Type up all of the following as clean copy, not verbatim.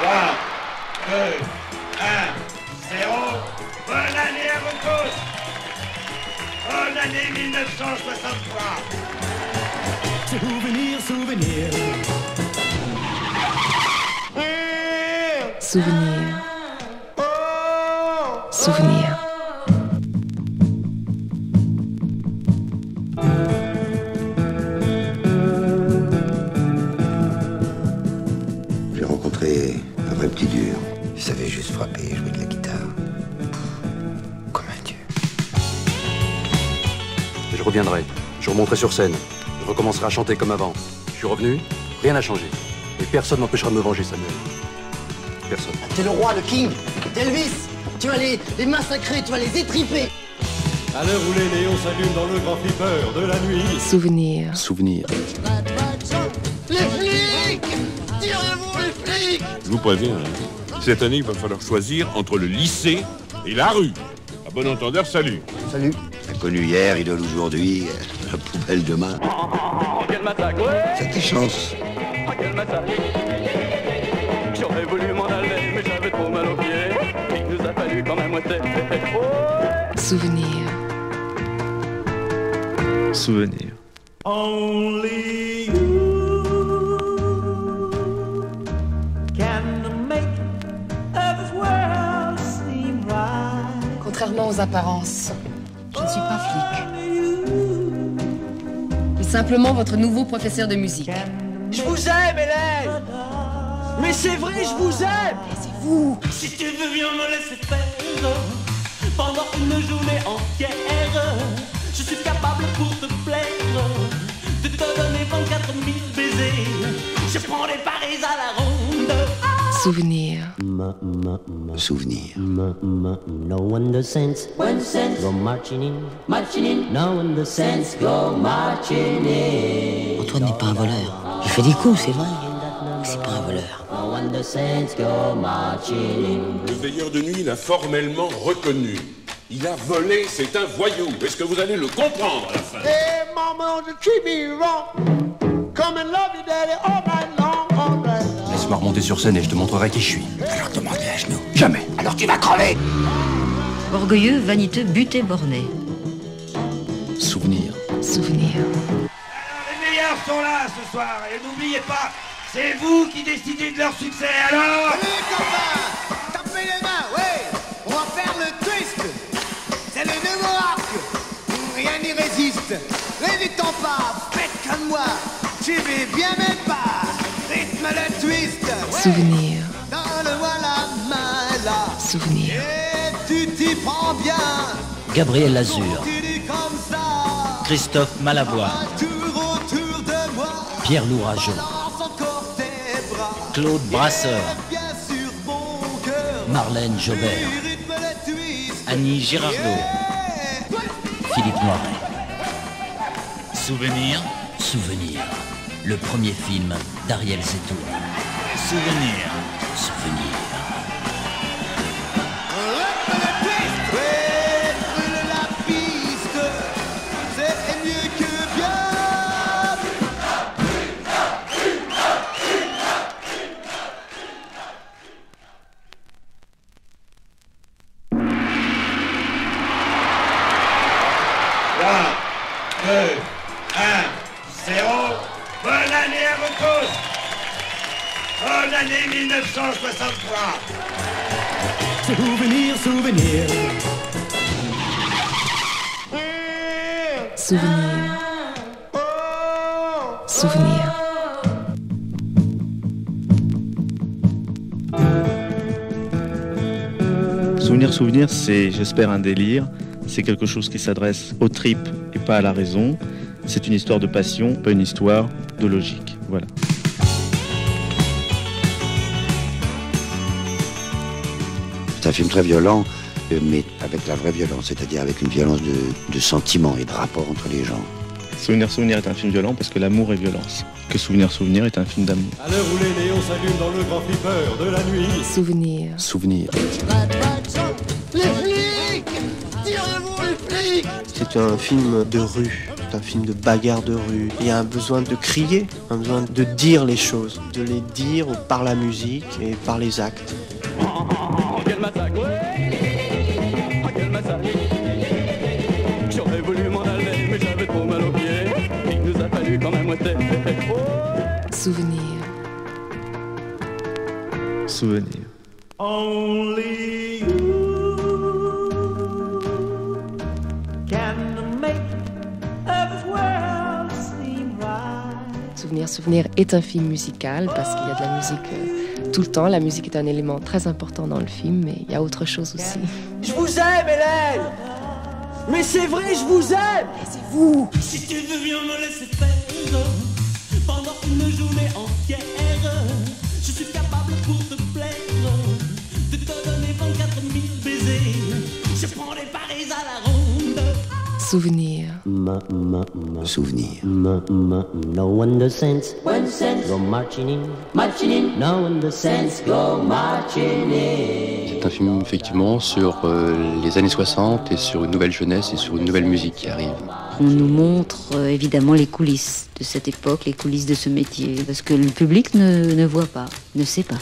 3, 2, 1, 0. Bonne année à vous tous. Bonne année 1963. Souvenir, souvenir. Souvenir. Souvenir. J'ai rencontré un vrai petit dur. Il savait juste frapper et jouer de la guitare. Comme un dieu. Je reviendrai. Je remonterai sur scène. Je recommencerai à chanter comme avant. Je suis revenu, rien n'a changé. Et personne m'empêchera de me venger, Samuel. Personne. T'es le roi, le king, t'es Elvis. Tu vas les massacrer, tu vas les étriper. À l'heure où les néons s'allument dans le grand flipper de la nuit. Souvenir. Souvenir. Les flics! Tirez-vous les flics! Je vous préviens, cette année, il va falloir choisir entre le lycée et la rue. À bon entendeur, salut. Salut. Inconnu hier, idole aujourd'hui, la poubelle demain. Quel massacre, ouais. C'est tes chances. Quel massacre. J'aurais voulu m'en aller, mais j'avais trop mal aux pieds. Il nous a fallu quand même ôter. Souvenir. Souvenir. Only you can make this world seem right. Contrairement aux apparences, je ne suis pas flic. Mais simplement votre nouveau professeur de musique. Je vous aime, Hélène! Mais c'est vrai, je vous aime! Et c'est vous. Si tu veux bien me laisser faire pendant une journée entière, je suis capable pour te plaire de te donner 24 000 baisers. Je prends les paris à la ronde. Souvenir. Souvenir. No wonder saints go marching in. No wonder saints go marching in. Antoine n'est pas un voleur. Il fait des coups, c'est vrai. C'est pas un voleur. No wonder saints go marching in. Le veilleur de nuit l'a formellement reconnu. Il a volé, c'est un voyou. Est-ce que vous allez le comprendre à la fin? Hey, mama, don't treat me wrong. Come and love you, daddy, all night long, all night long. Laisse-moi remonter sur scène et je te montrerai qui je suis. Alors demande-les à genoux. Jamais. Alors tu vas crever. Orgueilleux, vaniteux, buté, borné. Souvenir. Souvenir. Alors, les meilleurs sont là ce soir. Et n'oubliez pas, c'est vous qui décidez de leur succès. Alors Allez, copains, tapez les mains, ouais. On va faire le twist. C'est le nouveau arc. Rien n'y résiste. N'hésite pas, faites comme moi. Tu vis bien mes pas. Rythme le twist. Ouais. Souvenir. Donne-moi la main là. Souvenir. Et tu t'y prends bien. Gabriel Lazur, Continue comme ça. Christophe Malavoie, Tour autour de moi. Pierre Lourageau, Lance encore tes bras. Claude Brasseur, Bien sûr mon cœur. Marlène Jobert, Rythme le twist. Annie Girardot, Yeah. Philippe Noiret. Souvenir, souvenir. Le premier film d'Ariel Zetoun. Souvenir, souvenir. Rythme le twist. Ouais, brûle la piste. C'est mieux que bien. Trois, 2, 1, 0. Bonne année à vous tous. Bonne année 1963. Souvenir, souvenir. Souvenir. Souvenir. Souvenir, souvenir, c'est, j'espère, un délire. C'est quelque chose qui s'adresse aux tripes et pas à la raison. C'est une histoire de passion, pas une histoire de logique. Voilà. C'est un film très violent, mais avec la vraie violence, c'est-à-dire avec une violence de sentiment et de rapport entre les gens. Souvenir, souvenir est un film violent parce que l'amour est violence. Que Souvenir, souvenir est un film d'amour. À l'heure où les néons s'allument dans le grand flipper de la nuit. Souvenir. Souvenir. Les flics! Tirez-vous les flics! C'est un film de rue. C'est un film de bagarre de rue. Il y a un besoin de crier, un besoin de dire les choses, de les dire par la musique et par les actes. Quel massacre, quel massacre. J'aurais voulu m'en aller, mais j'avais trop mal aux pieds. Il nous a fallu quand même Souvenir. Souvenir. Only you can make this world seem right. Souvenir est un film musical parce qu'il y a de la musique tout le temps. La musique est un élément très important dans le film, mais il y a autre chose aussi. Je vous aime, Hélène. Mais c'est vrai, je vous aime. Et c'est vous. Si tu veux bien me laisser faire pendant une journée entière, je suis capable pour te plaire de te donner 24 000 baisers. Je prends les paris à la ronde. Souvenir. Souvenir. No understands when sense go marching in. No understands go marching in. C'est un film effectivement sur les années 60 et sur une nouvelle jeunesse et sur une nouvelle musique qui arrive. On nous montre évidemment les coulisses de cette époque, les coulisses de ce métier, parce que le public ne voit pas, ne sait pas.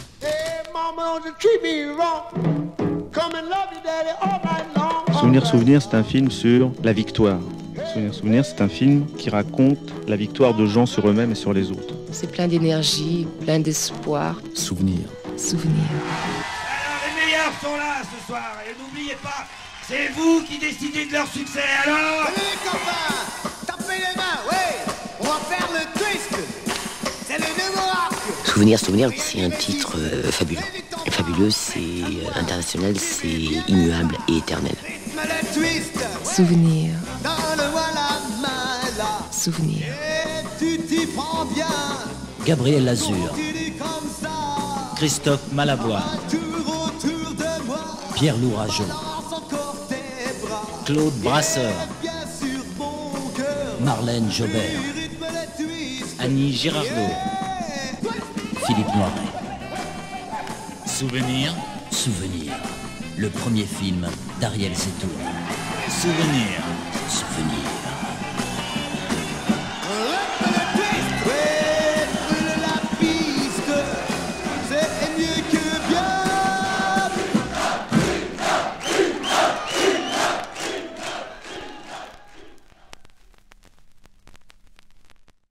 Souvenir, c'est un film sur la victoire. Souvenir, c'est un film qui raconte la victoire de gens sur eux-mêmes et sur les autres. C'est plein d'énergie, plein d'espoir. Souvenir. Souvenir. Alors, les meilleurs sont là ce soir. Et n'oubliez pas, c'est vous qui décidez de leur succès, alors. Allez les copains, tapez les mains, ouais. On va faire le twist. C'est le nouveau arc. Souvenir, c'est un titre fabuleux. Fabuleux, c'est international, c'est immuable et éternel. Souvenir. Donne-moi la main là. Souvenir. Et tu t'y prends bien. Gabriel Lazur, Christophe Malabois, Pierre Lourageau, Claude Brasseur, Marlène Jobert, Annie Girardot, Philippe Noiret. Souvenir, le premier film d'Ariel Zetoun. Souvenir.